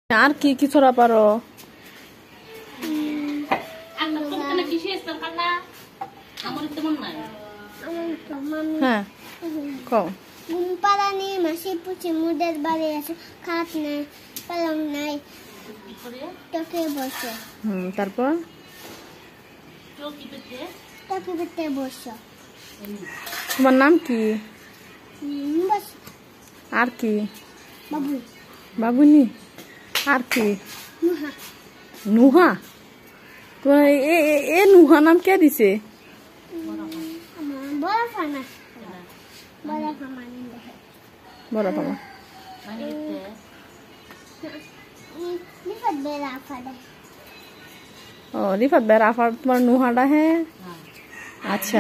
আর কি কি ছড়া পারো? হ্যাঁ কও। পালানি মাসি পুচি মুদের বাড়ি আছে, খাট নাই পালং নাই, টকে বসে। তারপর টকে পেতে বসে। তোমার নাম কি? আর কি? বাবু। বাবুনি। আর কি? নুহা। নুহা? তোমার এ নুহা নাম কে দিছে? বড় ফানা। বড় ফানা। বড় ফানা। রিফাত বেরা ফাড়ে। ও রিফাত বেরা আফার তোমার নুহাটা হ্যাঁ। আচ্ছা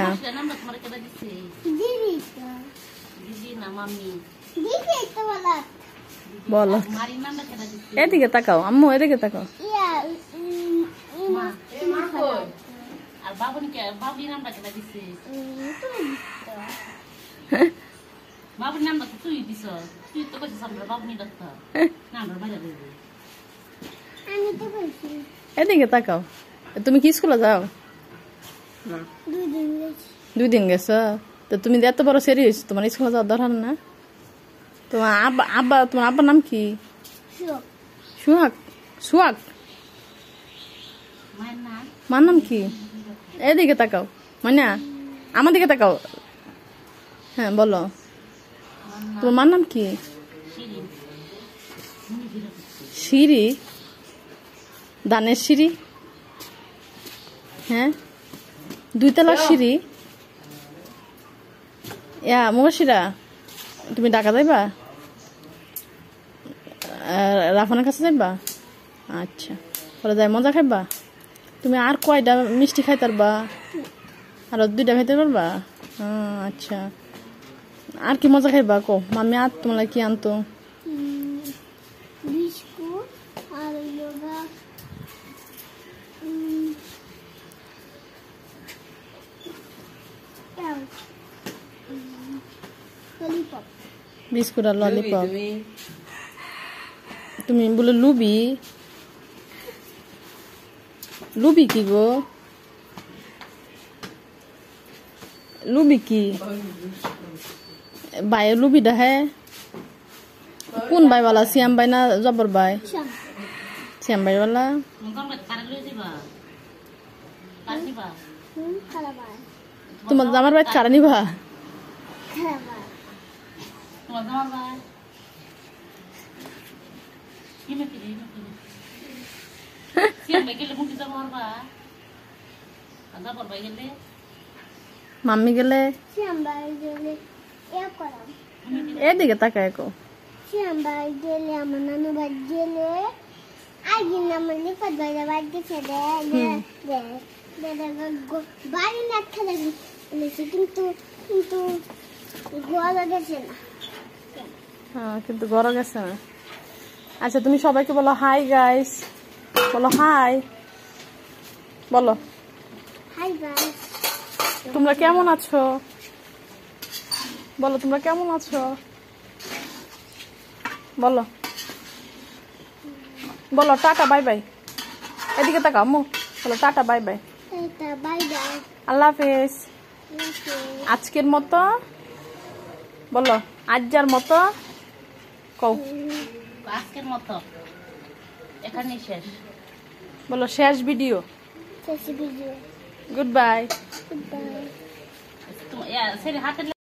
দিদি তো। দিদি না মাম্মি। দিদি তো বলা। বলো। এদিকে তাকাও আম্মু, এদিকে তাকাও। ইয়া আর বাবুনিকে বাবুর নামটা কেটে দিছে। বাবুর নামটা তো তুই দিছ। তুই তো কইছিস আমরা বাবুনি ডাক্তার। নামটা বাইরে দিবি। আমি তো বলছি। এদিকে তাকাও। তুমি কি স্কুলে যাও? না। 2 দিন গেছি। 2 দিন গেছো? তো তুমি এত বড় সিরিয়াস, তোমার স্কুলে যাওয়ার দরকার না? তোমার তোমার আব্বার নাম কি? সুহাগ। সুহাগ? মার নাম কি? এদিকে তাকাও মাইনা, আমার দিকে তাকাও। হ্যাঁ বলো, তোমার মার নাম কি? সিঁড়ি? দানের সিঁড়ি? হ্যাঁ 2 তলার সিঁড়ি? ইয়া মুবাশিরা, তুমি ঢাকা যাইবা? রাফানের কাছে যাইবা? আচ্ছা, পরে যাই মজা খাইবা? তুমি আর কয়টা মিষ্টি খাইতে পারবা? আর 2টা খাইতে পারবা? আচ্ছা, আর কি মজা খাইবা কো? মামি আর তোমার কি আনতো? বিস্কুট আর যোগা ললিপপ। বিস্কুট আর ললিপপ। তুমি বলে লুবি? লুবি কি গো? লুবি কি? বাই লুবিটা হ্যাঁ কোন বাইওয়ালা? শ্যাম বাই না জবর বাই? শ্যাম বাইওয়ালা। তোমার জামার বাই কারা নিবা? মাম্মি গেলে এদিকে তাকায় কো। শ্যামবাই গেলে আমার নানু বাড়ি গেলে আগে আমার লিফাত বাইরে বাড়ি গেছে বাড়ি না খেলে কিন্তু কিন্তু ঘরে গেছে না। হ্যাঁ কিন্তু ঘরে গেছে না। আচ্ছা তুমি সবাইকে বলো হাই গাইস, বলো হাই, বলো হাই গাইস। তোমরা কেমন আছো? বলো তোমরা কেমন আছো? বলো বলো টাটা বাই বাই। এদিকে তাকাও আম্মু, বলো tata bye bye. Tata bye bye. আল্লাহ হাফেজ। আজকের মতো বলো, আজকের মতো কও। আজকের মতো এখানেই শেষ। বলো শেষ ভিডিও। শেষ video. Good bye. Good bye. হাতে